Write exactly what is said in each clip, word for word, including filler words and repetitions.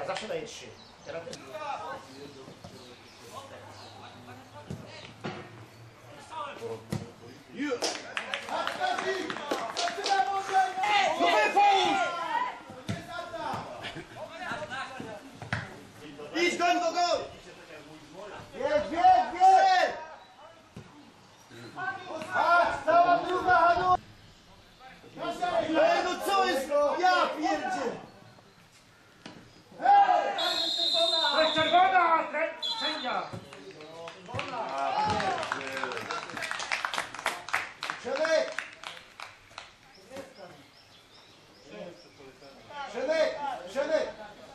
Ja zawsze daję trzy. Teraz ty. Idź, goń go, goń! Bieg, bieg, bieg! Patrz, cała druga, Hanu! Ej, no co jest? Ja pierdzie! To jest czerwona, sędzia! Przemek! Przemek! Przemek!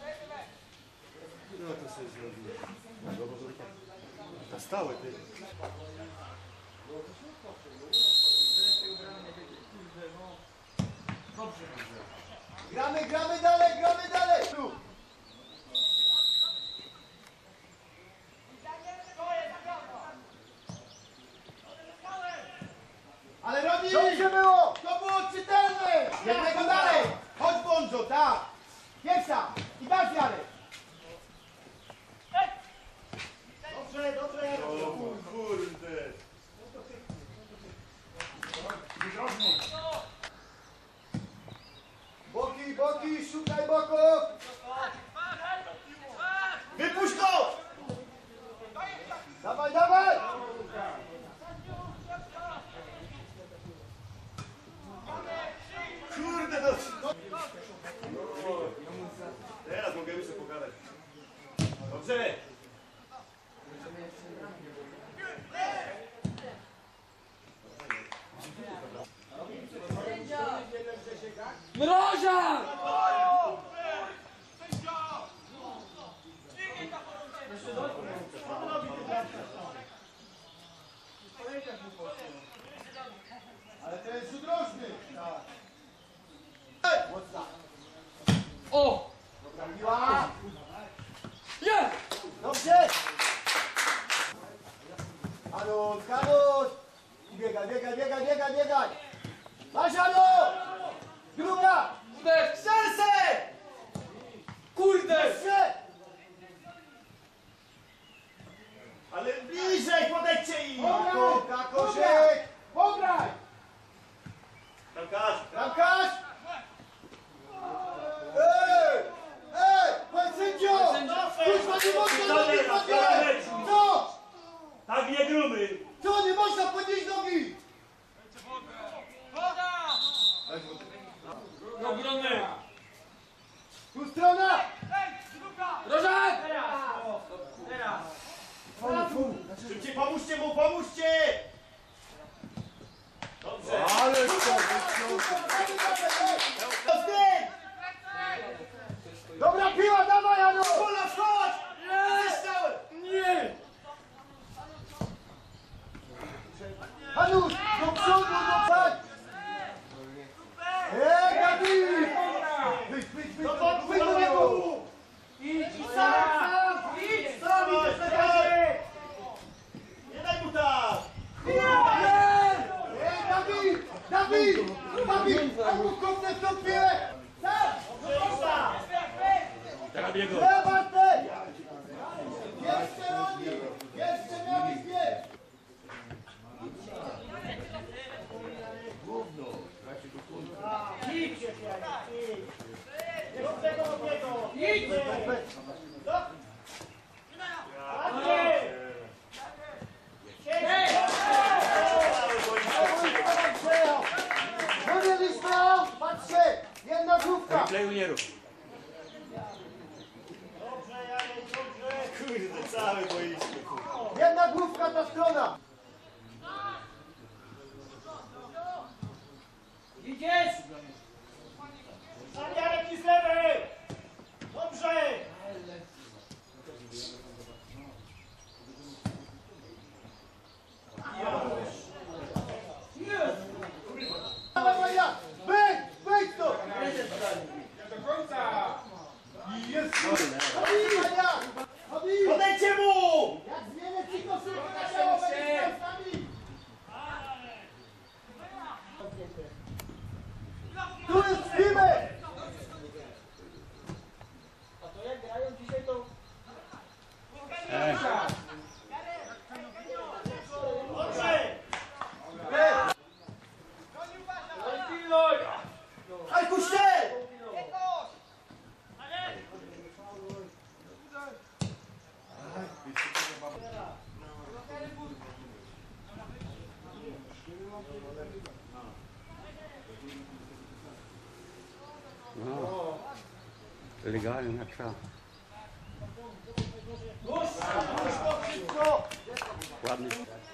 No to sobie zrobiłem. Na stałe, ty. Gramy, gramy dalej, gramy dalej! Tu. Ale robi! Dobrze było! To było czytelne! Jednego dalej! Chodź Bonzo, tak! Pierwsza! I dasz Jarek! Dobrze, dobrze! O kurde! Boki, boki, szukaj boków! Wypuść go! Dawaj, dawaj! Kurde, no! Teraz mogę sobie pogadać. Dobrze! Mroża! Ale to jest rzut rożny! O! Dobra, piła! Nie! Dobrze! Hanut, Hanut! Biegaj, biegaj, biegaj, biegaj, biegaj! Masz Hanut! Druga! Uderz! Serce! Kurde! Serce! Ale bliżej podejdźcie im! Kako, Kakoszek! Pograj! Bramkarz! Bramkarz! Ej! Ej! Panie sędzio! Kurwa, nie można nogi podnieść! Co? Tak nie grumy! Co? Nie można podnieść nogi! Do obrony! Tu strona! Rożak! Szybciej, pomóżcie mu, pomóżcie! Dobrze! Ale co? Dobra piła, dawaj Janu! Pola, wchodź! Nie! Hanu, do przodu, do tak! Ej, Gabi! Wyjdź, wyjdź, wyjdź! Do boku, Wyjdź do do boku! niego! Idź! Idź sam, sam! Idź sam! Dawaj, Idź na dawaj! razie! Nie daj mu tak! Ej, Gabi! Gabi! Gabi! Albo kopnę w tą piłę! Sam! Teraz biegł! Nie, Bartek! Jeszcze robi! Jeszcze miałeś bieg! Idź! Do tego obiegu! Idź! Wymieliśmy aut! Patrzcie! Jedna główka! Dla juniorów! Dobrze, Jarek, dobrze! Kurde, całe boisko! Jedna główka ta strona! Idziesz! Sam Jarek i z lewej! Dobrze! Dawaj, ja! Wyjdź! Wyjdź to! Do końca! Jest! Chodź, ja! Chodź! Podejdźcie mu! Jak zmienię ci koszulkę na ciało, będziesz z nami! Tu jest zbimy! A to jak grają Legalnie jak trzeba. Puść, puść to szybko! Ładny.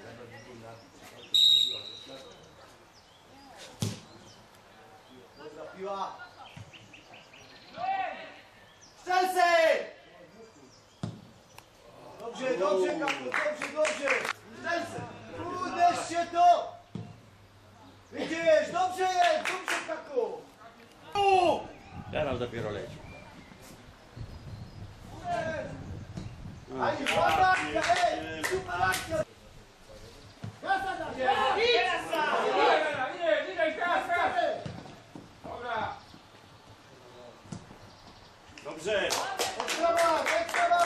Dobra piła! Strzelcy! Dobrze, dobrze, Kapu, dobrze, dobrze! Strzelcy! Uderz się to! Widzisz, dobrze jest, dobrze, Kapu! Teraz dopiero leci. Aj, ładna akcja, ej! Super akcja! Gasa na mnie! Nie, nie daj kas, kas. Dobra. Dobrze. Ekstra mak, ekstra mak!